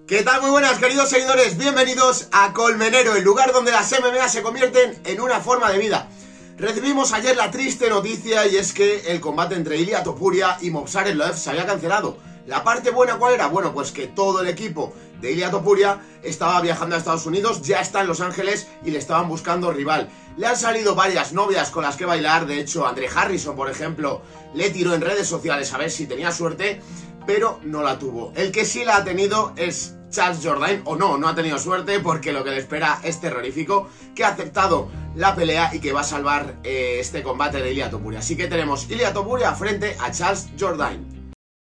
¿Qué tal? Muy buenas, queridos seguidores. Bienvenidos a Colmenero, el lugar donde las MMA se convierten en una forma de vida. Recibimos ayer la triste noticia y es que el combate entre Ilia Topuria y Movsar Evloev se había cancelado. La parte buena, ¿cuál era? Bueno, pues que todo el equipo de Ilia Topuria estaba viajando a Estados Unidos, ya está en Los Ángeles y le estaban buscando rival. Le han salido varias novias con las que bailar, de hecho Andre Harrison, por ejemplo, le tiró en redes sociales a ver si tenía suerte, pero no la tuvo. El que sí la ha tenido es Charles Jourdain, o no ha tenido suerte porque lo que le espera es terrorífico, que ha aceptado la pelea y que va a salvar este combate de Ilia Topuria. Así que tenemos Ilia Topuria frente a Charles Jourdain.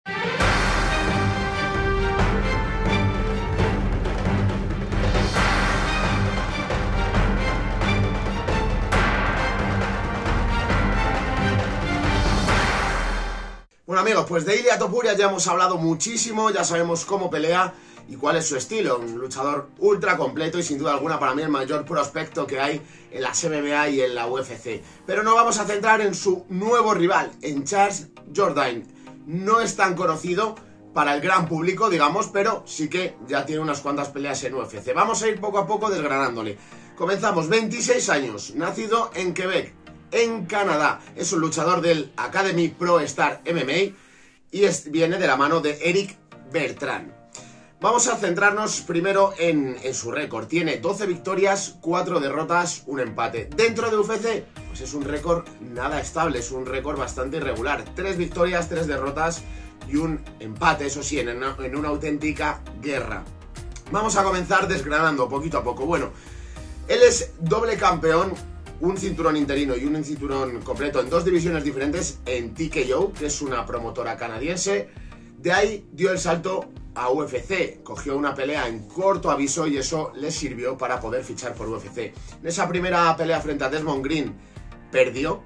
Bueno amigos, pues de Ilia Topuria ya hemos hablado muchísimo, ya sabemos cómo pelea y cuál es su estilo, un luchador ultra completo y sin duda alguna para mí el mayor prospecto que hay en las MMA y en la UFC. Pero nos vamos a centrar en su nuevo rival, en Charles Jourdain. No es tan conocido para el gran público, digamos, pero sí que ya tiene unas cuantas peleas en UFC. Vamos a ir poco a poco desgranándole. Comenzamos, 26 años, nacido en Quebec, en Canadá. Es un luchador del Academy Pro Star MMA y viene de la mano de Eric Bertrand. Vamos a centrarnos primero en su récord. Tiene 12 victorias, 4 derrotas, un empate. Dentro de UFC, pues es un récord nada estable, es un récord bastante irregular. 3 victorias, 3 derrotas y un empate, eso sí, en una auténtica guerra. Vamos a comenzar desgranando poquito a poco. Bueno, él es doble campeón, un cinturón interino y un cinturón completo en 2 divisiones diferentes en TKO, que es una promotora canadiense. De ahí dio el salto a UFC, cogió una pelea en corto aviso y eso le sirvió para poder fichar por UFC. En esa primera pelea frente a Desmond Green perdió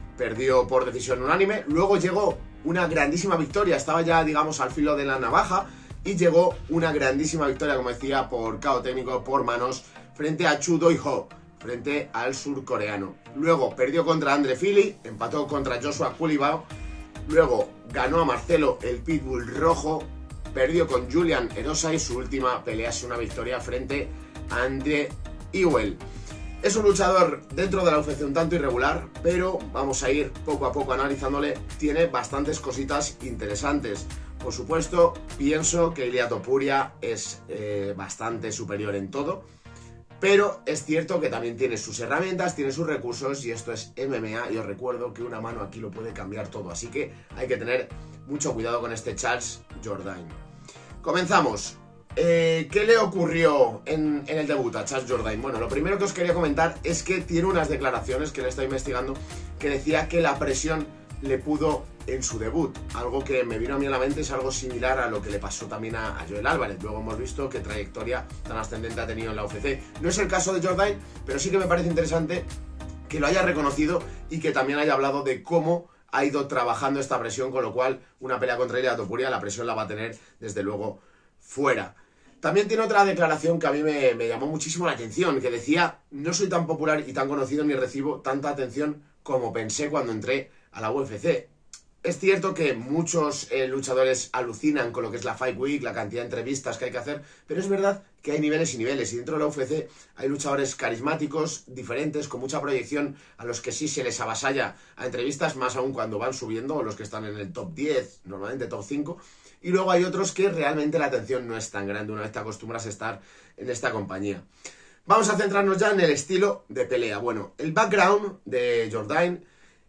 por decisión unánime, luego llegó una grandísima victoria, estaba ya digamos al filo de la navaja y llegó una grandísima victoria, como decía, por KO técnico, por manos, frente a Chu Doi-ho, frente al surcoreano. Luego perdió contra Andre Fili, empató contra Joshua Culibao, luego ganó a Marcelo el Pitbull Rojo, perdió con Julian Erosa y su última pelea es una victoria frente a Andre Ewell. Es un luchador dentro de la UFC un tanto irregular, pero vamos a ir poco a poco analizándole. Tiene bastantes cositas interesantes. Por supuesto, pienso que Ilia Topuria es bastante superior en todo, pero es cierto que también tiene sus herramientas, tiene sus recursos y esto es MMA y os recuerdo que una mano aquí lo puede cambiar todo, así que hay que tener mucho cuidado con este Charles Jourdain. Comenzamos. ¿Qué le ocurrió en el debut a Charles Jourdain? Bueno, lo primero que os quería comentar es que tiene unas declaraciones que le estoy investigando que decía que la presión le pudo en su debut. Algo que me vino a mí a la mente es algo similar a lo que le pasó también a Joel Álvarez. Luego hemos visto qué trayectoria tan ascendente ha tenido en la UFC. No es el caso de Jourdain, pero sí que me parece interesante que lo haya reconocido y que también haya hablado de cómo ha ido trabajando esta presión, con lo cual una pelea contra Ilia Topuria la presión la va a tener desde luego fuera. También tiene otra declaración que a mí me llamó muchísimo la atención, que decía: no soy tan popular y tan conocido ni recibo tanta atención como pensé cuando entré a la UFC. Es cierto que muchos luchadores alucinan con lo que es la Fight Week, la cantidad de entrevistas que hay que hacer, pero es verdad que hay niveles y niveles, y dentro de la UFC hay luchadores carismáticos, diferentes, con mucha proyección, a los que sí se les avasalla a entrevistas, más aún cuando van subiendo, o los que están en el top 10, normalmente top 5, y luego hay otros que realmente la atención no es tan grande una vez te acostumbras a estar en esta compañía. Vamos a centrarnos ya en el estilo de pelea. Bueno, el background de Jourdain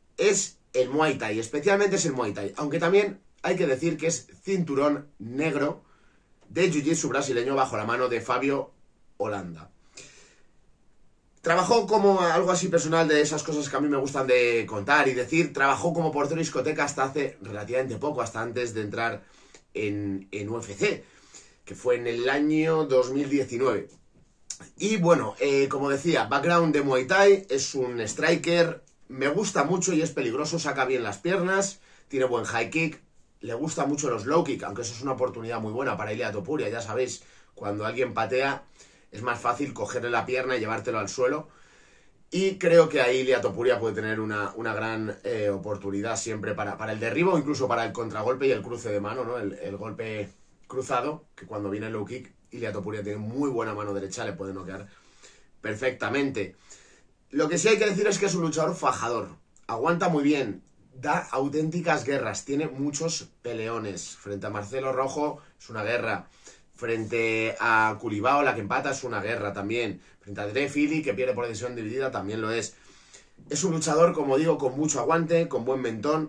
es el Muay Thai, especialmente es el Muay Thai, aunque también hay que decir que es cinturón negro de Jiu-Jitsu brasileño bajo la mano de Fabio Holanda. Trabajó como algo así personal, de esas cosas que a mí me gustan de contar y decir, trabajó como portero de discoteca hasta hace relativamente poco, hasta antes de entrar en UFC, que fue en el año 2019. Y bueno, como decía, background de Muay Thai, es un striker. Me gusta mucho y es peligroso, saca bien las piernas, tiene buen high kick, le gusta mucho los low kick, aunque eso es una oportunidad muy buena para Ilia Topuria, ya sabéis, cuando alguien patea es más fácil cogerle la pierna y llevártelo al suelo, y creo que ahí Ilia Topuria puede tener una gran oportunidad siempre para el derribo, incluso para el contragolpe y el cruce de mano, ¿no? El golpe cruzado, que cuando viene el low kick, Ilia Topuria tiene muy buena mano derecha, le puede noquear perfectamente. Lo que sí hay que decir es que es un luchador fajador, aguanta muy bien, da auténticas guerras, tiene muchos peleones. Frente a Marcelo Rojo es una guerra, frente a Culibao, la que empata, es una guerra también, frente a Dre Fili, que pierde por decisión dividida, también lo es. Es un luchador, como digo, con mucho aguante, con buen mentón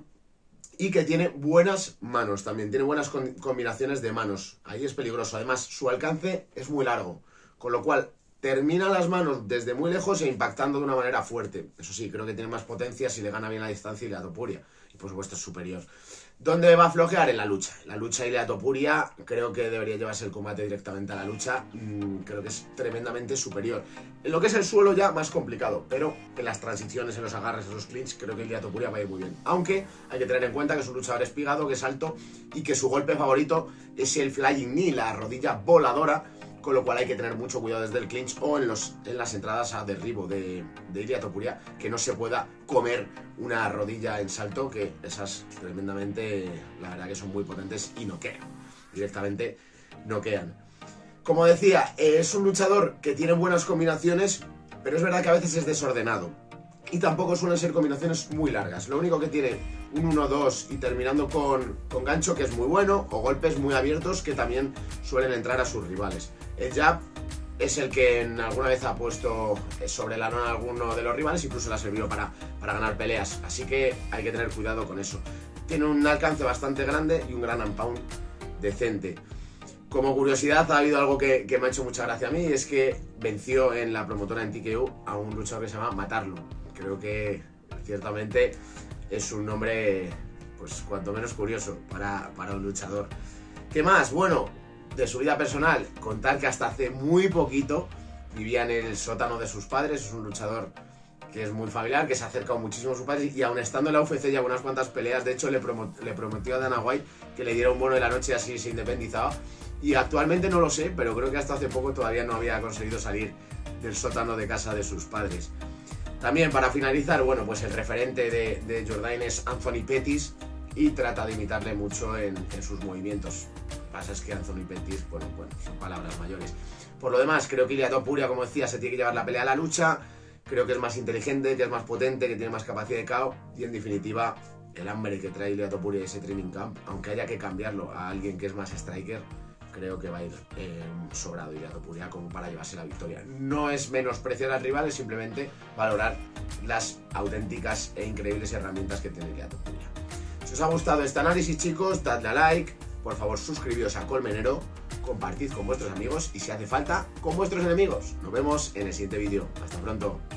y que tiene buenas manos también, tiene buenas combinaciones de manos. Ahí es peligroso, además su alcance es muy largo, con lo cual termina las manos desde muy lejos e impactando de una manera fuerte. Eso sí, creo que tiene más potencia si le gana bien la distancia Ilia Topuria. Y por supuesto es superior. ¿Dónde va a flojear? En la lucha. La lucha Ilia Topuria creo que debería llevarse el combate directamente a la lucha. Creo que es tremendamente superior. En lo que es el suelo ya más complicado, pero en las transiciones, en los agarres, en los clinch, creo que Ilia Topuria va a ir muy bien. Aunque hay que tener en cuenta que es un luchador espigado, que es alto y que su golpe favorito es el flying knee, la rodilla voladora, con lo cual hay que tener mucho cuidado desde el clinch o en las entradas a derribo de Ilia Topuria, que no se pueda comer una rodilla en salto, que esas tremendamente, la verdad que son muy potentes y noquean, directamente noquean. Como decía, es un luchador que tiene buenas combinaciones, pero es verdad que a veces es desordenado. Y tampoco suelen ser combinaciones muy largas. Lo único que tiene un 1-2 y terminando con gancho, que es muy bueno, o golpes muy abiertos que también suelen entrar a sus rivales. El jab es el que alguna vez ha puesto sobre la lona a alguno de los rivales, incluso le ha servido para ganar peleas. Así que hay que tener cuidado con eso. Tiene un alcance bastante grande y un gran and pound decente. Como curiosidad, ha habido algo que me ha hecho mucha gracia a mí, y es que venció en la promotora en TKO a un luchador que se llama Matarlo. Creo que ciertamente es un nombre, pues cuanto menos curioso para un luchador. ¿Qué más? Bueno, de su vida personal, contar que hasta hace muy poquito vivía en el sótano de sus padres. Es un luchador que es muy familiar, que se ha acercado muchísimo a sus padres, y aun estando en la UFC ya unas cuantas peleas, de hecho le prometió a Dana White que le diera un bono de la noche así se independizaba. Y actualmente no lo sé, pero creo que hasta hace poco todavía no había conseguido salir del sótano de casa de sus padres. También, para finalizar, bueno, pues el referente de Jourdain es Anthony Pettis, y trata de imitarle mucho en sus movimientos. Lo que pasa es que Anthony Pettis, bueno, son palabras mayores. Por lo demás, creo que Ilia Topuria, como decía, se tiene que llevar la pelea a la lucha. Creo que es más inteligente, que es más potente, que tiene más capacidad de KO. Y en definitiva, el hambre que trae Ilia Topuria y ese training camp, aunque haya que cambiarlo a alguien que es más striker, creo que va a ir sobrado Ilia Topuria como para llevarse la victoria. No es menospreciar al rival, es simplemente valorar las auténticas e increíbles herramientas que tiene Ilia Topuria. Si os ha gustado este análisis, chicos, dadle a like, por favor suscribíos a Colmenero, compartid con vuestros amigos y, si hace falta, con vuestros enemigos. Nos vemos en el siguiente vídeo. Hasta pronto.